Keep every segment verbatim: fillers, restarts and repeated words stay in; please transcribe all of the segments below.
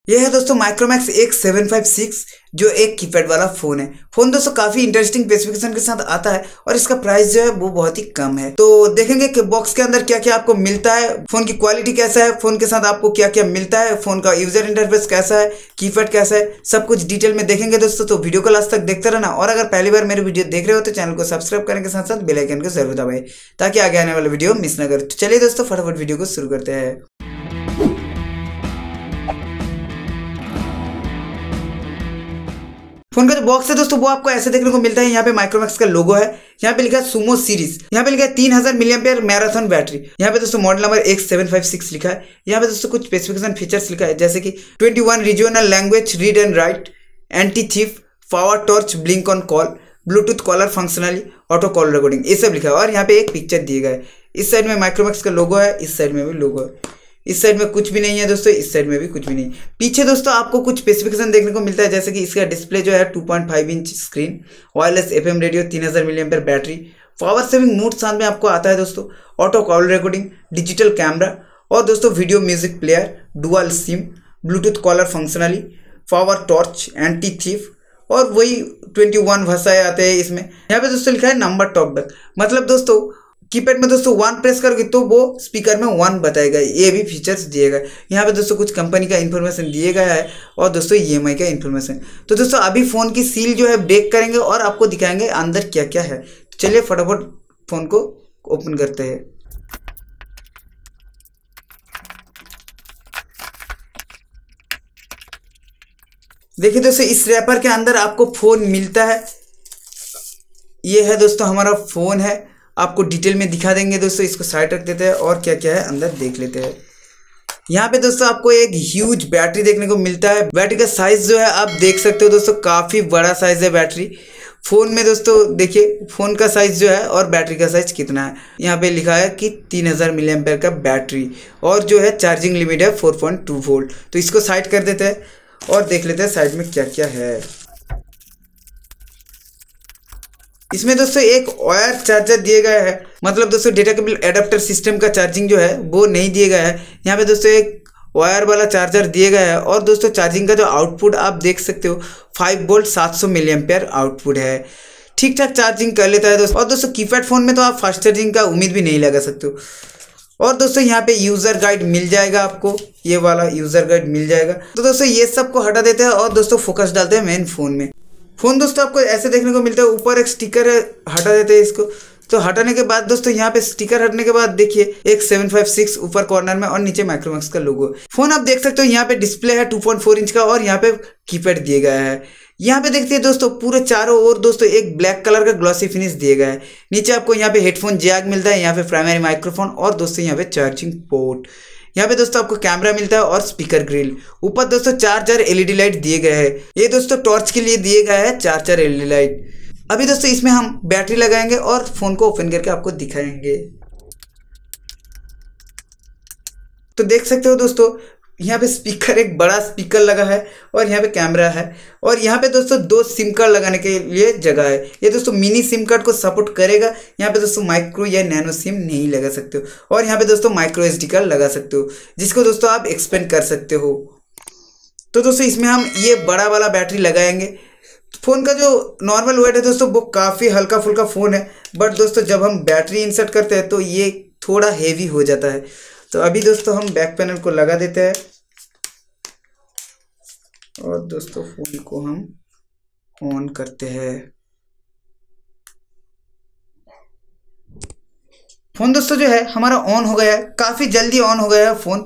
यह है दोस्तों Micromax X seven five six जो एक कीपैड वाला फ़ोन है। फ़ोन दोस्तों काफ़ी इंटरेस्टिंग स्पेसिफिकेशन के साथ आता है और इसका प्राइस जो है वो बहुत ही कम है। तो देखेंगे कि बॉक्स के अंदर क्या क्या आपको मिलता है, फ़ोन की क्वालिटी कैसा है, फ़ोन के साथ आपको क्या क्या मिलता है, फ़ोन का यूज़र इंटरफेस कैसा है, कीपैड कैसा है, सब कुछ डिटेल में देखेंगे दोस्तों। तो वीडियो को लास्ट तक देखते रहना और अगर पहली बार मेरे वीडियो देख रहे हो तो चैनल को सब्सक्राइब करने के साथ साथ बेल आइकन को जरूर दबाएं ताकि आगे आने वाला वीडियो मिस ना करें। तो चलिए दोस्तों फटाफट वीडियो को शुरू करते हैं। फोन का जो बॉक्स है दोस्तों वो आपको ऐसे देखने को मिलता है। यहाँ पे माइक्रोमैक्स का लोगो है, यहाँ पे लिखा है सुमो सीरीज, यहाँ पे लिखा है तीन हजार मिली एम्पियर मैराथन बैटरी। यहाँ पे दोस्तों model number X seven five six लिखा है। यहाँ पे दोस्तों कुछ स्पेसिफिकेशन फीचर्स लिखा है जैसे कि twenty one regional language read and write, anti thief, power torch, blink on call, bluetooth caller functionally, auto call recording, ये सब लिखा है। और यहाँ पे एक पिक्चर दिए गए, इस साइड में माइक्रोमैक्स का लोगो है, इस साइड में भी लोगो है, इस साइड में कुछ भी नहीं है दोस्तों, इस साइड में भी कुछ भी नहीं। पीछे दोस्तों आपको कुछ स्पेसिफिकेशन देखने को मिलता है जैसे कि इसका डिस्प्ले जो है two point five inch screen, wireless FM radio, तीन हजार milli ampere battery, power saving mode साथ में आपको आता है दोस्तों, auto call recording, digital camera और दोस्तों video music player, dual sim, bluetooth caller functionally, power torch, anti thief और वही ट्वेंटी वन भाषाएं आते हैं इसमें। यहाँ पे दोस्तों लिखा है नंबर टॉकबैक, मतलब दोस्तों कीपैड में दोस्तों वन प्रेस करोगे तो वो स्पीकर में वन बताएगा, ये भी फीचर्स दिए गए। यहाँ पे दोस्तों कुछ कंपनी का इन्फॉर्मेशन दिए गया है और दोस्तों ईएमआई का इन्फॉर्मेशन। तो दोस्तों अभी फ़ोन की सील जो है ब्रेक करेंगे और आपको दिखाएंगे अंदर क्या क्या है। तो चलिए फटाफट फ़ोन को ओपन करते हैं। देखिए दोस्तों इस रैपर के अंदर आपको फ़ोन मिलता है। ये है दोस्तों हमारा फ़ोन है, आपको डिटेल में दिखा देंगे दोस्तों। इसको साइड रख देते हैं और क्या क्या है अंदर देख लेते हैं। यहाँ पे दोस्तों आपको एक ह्यूज बैटरी देखने को मिलता है। बैटरी का साइज जो है आप देख सकते हो दोस्तों, काफ़ी बड़ा साइज है बैटरी फ़ोन में दोस्तों। देखिए फ़ोन का साइज जो है और बैटरी का साइज कितना है। यहाँ पे लिखा है कि तीन हजार मिली एम्पियर का बैटरी और जो है चार्जिंग लिमिट है फोर पॉइंट टू वोल्ट। तो इसको साइड कर देते हैं और देख लेते हैं साइड में क्या क्या है। इसमें दोस्तों एक वायर चार्जर दिए गया है, मतलब दोस्तों डेटा केबल एडाप्टर सिस्टम का चार्जिंग जो है वो नहीं दिए गया है। यहाँ पे दोस्तों एक वायर वाला चार्जर दिए गया है और दोस्तों चार्जिंग का जो आउटपुट आप देख सकते हो फाइव वोल्ट सात सौ मिली एम्पियर आउटपुट है, ठीक ठाक चार्जिंग कर लेता है दोस्तों। और दोस्तों कीपैड फ़ोन में तो आप फास्ट चार्जिंग का उम्मीद भी नहीं लगा सकते हो। और दोस्तों यहाँ पे यूज़र गाइड मिल जाएगा आपको, ये वाला यूज़र गाइड मिल जाएगा। तो दोस्तों ये सब को हटा देते हैं और दोस्तों फोकस डालते हैं मेन फ़ोन में। फ़ोन दोस्तों आपको ऐसे देखने को मिलता है, ऊपर एक स्टिकर है, हटा देते हैं इसको। तो हटाने के बाद दोस्तों यहाँ पे स्टिकर हटने के बाद देखिए एक सेवन फाइव सिक्स ऊपर कॉर्नर में और नीचे माइक्रोमैक्स का लोगो। फ़ोन आप देख सकते हो यहाँ पे डिस्प्ले है टू पॉइंट फोर इंच का और यहाँ पे कीपैड दिए गया है। यहाँ पे देखते हैं दोस्तों पूरे चारों ओर दोस्तों एक ब्लैक कलर का ग्लॉसी फिनिश दिए गया है। नीचे आपको यहाँ पे हेडफोन जैक मिलता है, यहाँ पे प्राइमरी माइक्रोफोन और दोस्तों यहाँ पे चार्जिंग पोर्ट। यहाँ पे दोस्तों आपको कैमरा मिलता है और स्पीकर ग्रिल। ऊपर दोस्तों चार चार एलईडी लाइट दिए गए हैं, ये दोस्तों टॉर्च के लिए दिए गया है चार चार एलईडी लाइट। अभी दोस्तों इसमें हम बैटरी लगाएंगे और फोन को ओपन करके आपको दिखाएंगे। तो देख सकते हो दोस्तों यहाँ पे स्पीकर, एक बड़ा स्पीकर लगा है और यहाँ पे कैमरा है और यहाँ पे दोस्तों दो सिम कार्ड लगाने के लिए जगह है। ये दोस्तों मिनी सिम कार्ड को सपोर्ट करेगा। यहाँ पे दोस्तों माइक्रो या नैनो सिम नहीं लगा सकते हो और यहाँ पे दोस्तों माइक्रो एसडी कार्ड लगा सकते हो जिसको दोस्तों आप एक्सपेंड कर सकते हो। तो दोस्तों इसमें हम ये बड़ा वाला बैटरी लगाएंगे। फ़ोन का जो नॉर्मल वेट है दोस्तों वो काफ़ी हल्का फुल्का फ़ोन है, बट दोस्तों जब हम बैटरी इंसर्ट करते हैं तो ये थोड़ा हेवी हो जाता है। तो अभी दोस्तों हम बैक पैनल को लगा देते हैं और दोस्तों फ़ोन को हम ऑन करते हैं। फ़ोन दोस्तों जो है हमारा ऑन हो गया है, काफ़ी जल्दी ऑन हो गया है फ़ोन।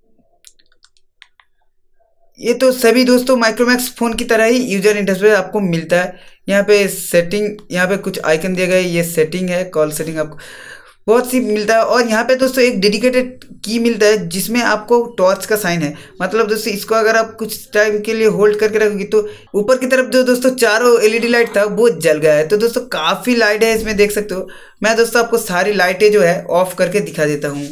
ये तो सभी दोस्तों माइक्रोमैक्स फ़ोन की तरह ही यूजर इंटरफेस आपको मिलता है। यहाँ पे सेटिंग, यहाँ पे कुछ आइकन दिए गए, ये सेटिंग है, कॉल सेटिंग आपको बहुत सी मिलता है। और यहाँ पे दोस्तों एक डेडिकेटेड की मिलता है जिसमें आपको टॉर्च का साइन है, मतलब दोस्तों इसको अगर आप कुछ टाइम के लिए होल्ड करके रखोगे तो ऊपर की तरफ जो दोस्तों चारों एलईडी लाइट था वो जल गया है। तो दोस्तों काफ़ी लाइट है इसमें, देख सकते हो। मैं दोस्तों आपको सारी लाइटें जो है ऑफ करके दिखा देता हूँ।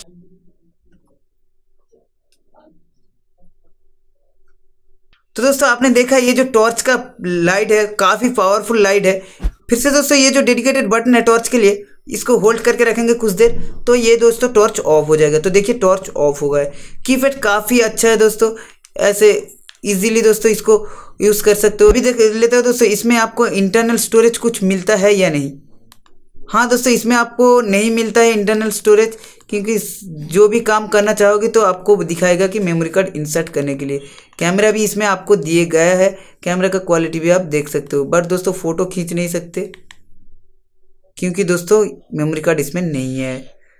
तो दोस्तों आपने देखा ये जो टॉर्च का लाइट है काफ़ी पावरफुल लाइट है। फिर से दोस्तों ये जो डेडिकेटेड बटन है टॉर्च के लिए, इसको होल्ड करके रखेंगे कुछ देर तो ये दोस्तों टॉर्च ऑफ हो जाएगा। तो देखिए टॉर्च ऑफ हो गया है। कीपैड काफ़ी अच्छा है दोस्तों, ऐसे इजीली दोस्तों इसको यूज़ कर सकते हो। अभी देख लेते हो दोस्तों इसमें आपको इंटरनल स्टोरेज कुछ मिलता है या नहीं। हाँ दोस्तों, इसमें आपको नहीं मिलता है इंटरनल स्टोरेज, क्योंकि जो भी काम करना चाहोगे तो आपको दिखाएगा कि मेमोरी कार्ड इंसर्ट करने के लिए। कैमरा भी इसमें आपको दिए गया है, कैमरा का क्वालिटी भी आप देख सकते हो, बट दोस्तों फ़ोटो खींच नहीं सकते क्योंकि दोस्तों मेमोरी कार्ड इसमें नहीं है।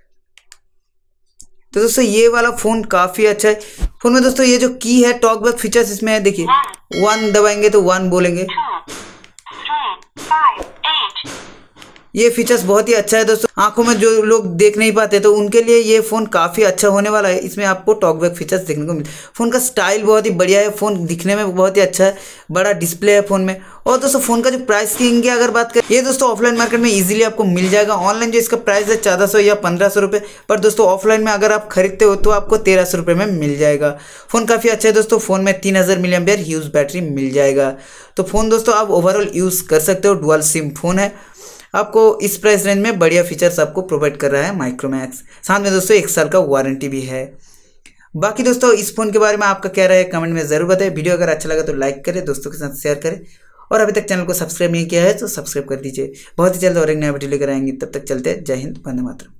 तो दोस्तों ये वाला फ़ोन काफ़ी अच्छा है। फ़ोन में दोस्तों ये जो की है टॉक बैक फीचर्स इसमें है, देखिए वन दबाएंगे तो वन बोलेंगे। ये फीचर्स बहुत ही अच्छा है दोस्तों, आंखों में जो लोग देख नहीं पाते तो उनके लिए ये फ़ोन काफ़ी अच्छा होने वाला है। इसमें आपको टॉक बैक फीचर्स देखने को मिले। फ़ोन का स्टाइल बहुत ही बढ़िया है, फ़ोन दिखने में बहुत ही अच्छा है, बड़ा डिस्प्ले है फ़ोन में। और दोस्तों फ़ोन का जो प्राइस की अगर बात करें, ये दोस्तों ऑफलाइन मार्केट में इजीली आपको मिल जाएगा। ऑनलाइन जो इसका प्राइस है चौदह सौ या पंद्रह सौ रुपये, पर दोस्तों ऑफलाइन में अगर आप खरीदते हो तो आपको तेरह सौ रुपये में मिल जाएगा। फ़ोन काफ़ी अच्छा है दोस्तों, फ़ोन में तीन हज़ार मिली एम्पियर ह्यूज बैटरी मिल जाएगा। तो फ़ोन दोस्तों आप ओवरऑल यूज़ कर सकते हो, डुअल सिम फ़ोन है, आपको इस प्राइस रेंज में बढ़िया फीचर्स आपको प्रोवाइड कर रहा है माइक्रोमैक्स। साथ में दोस्तों एक साल का वारंटी भी है। बाकी दोस्तों इस फ़ोन के बारे में आपका क्या राय है कमेंट में ज़रूर बताएं। वीडियो अगर अच्छा लगा तो लाइक करें, दोस्तों के साथ शेयर करें, और अभी तक चैनल को सब्सक्राइब नहीं किया है तो सब्सक्राइब कर दीजिए। बहुत ही जल्द और एक नया वीडियो लेकर आएंगे, तब तक चलते हैं। जय हिंद, वंदे मातरम।